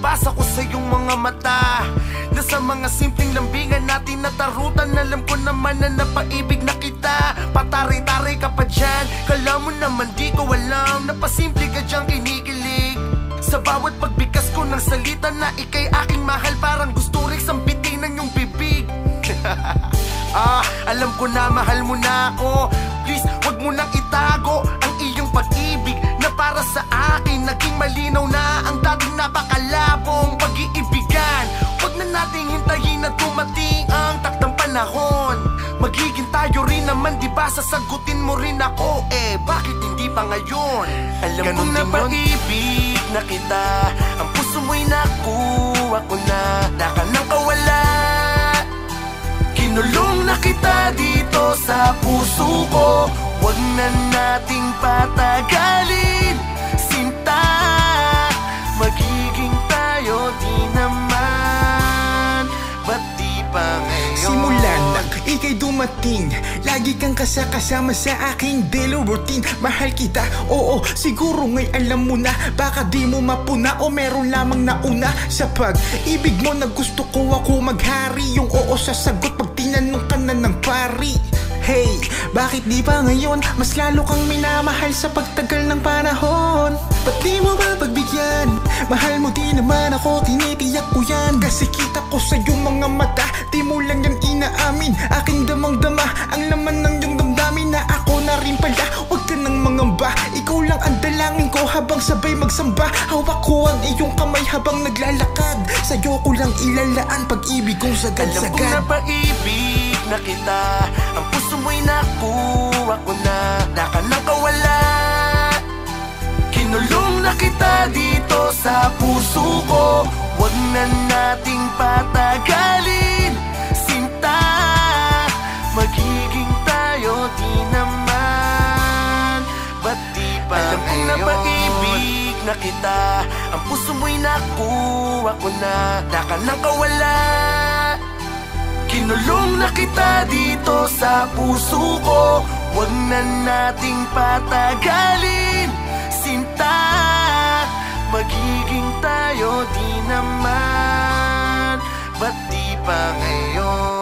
nababasa ko sa iyong mga mata, na sa mga simpleng lambingan natin natarutan. Alam ko naman na napaibig na kita. Patari-tari ka pa dyan, kala mo naman di ko alam na pasimple ka dyang kinikilig. Sa bawat pagbigkas ko ng salita na ika'y aking mahal, parang gusto rin sambitin ng iyong bibig. Alam ko na mahal mo na ako. Please, wag mo nang itago ang iyong pag-ibig na para sa akin naging malinaw na ang dating napakalabong pag-iibigan. Wag na nating hintayin na dumating ang taktang panahon. Magiging tayo rin naman, diba? Sasagutin mo rin ako, bakit hindi pa ngayon? Alam ko na pag-ibig na kita, ang puso mo'y nakuha ko na. Naka nang kawala, kinulong na kita dito sa puso ko. Wag na nating patagalin, sinta. Magiging tayo di naman, ba't di pa ngayon? Simulan lang, ika'y dumating, lagi kang kasama sa aking daily routine. Mahal kita, oo, siguro ngay alam mo na. Baka di mo mapuna o meron lamang nauna sa pag-ibig mo na gusto ko ako maghari. Yung oo sasagot pag tinanong ka na ng pari. Hey, bakit di pa ngayon? Mas lalo kang minamahal sa pagtagal ng panahon. Ba't di mo ba pagbigyan? Mahal mo di naman ako, tinitiyak ko yan. Kasi kita ko sa iyong mga mata, di mo lang yan inaamin. Aking damang-dama ang laman ng iyong damdamin, na ako na rin pala. Huwag ka nang mangamba, ikaw lang ang dalangin ko habang sabay magsamba. Hawak ko ang iyong kamay habang naglalakad, sa'yo ko lang ilalaan pag-ibig kong sagad-sagad. Alam ko na paibig na kita, ang puso mo'y nakuha ko na. Naka nang kawala, kinulong na kita dito sa puso ko. Wag na nating patagalin, sinta. Magiging tayo di naman, ba't di pa ngayon? Alam ko na paibig na kita, ang puso mo'y nakuha ko na. Naka nang kawala, kinulong na kita dito sa puso ko. Wag na nating patagalin, sinta. Magiging tayo di naman, ba't di pa ngayon?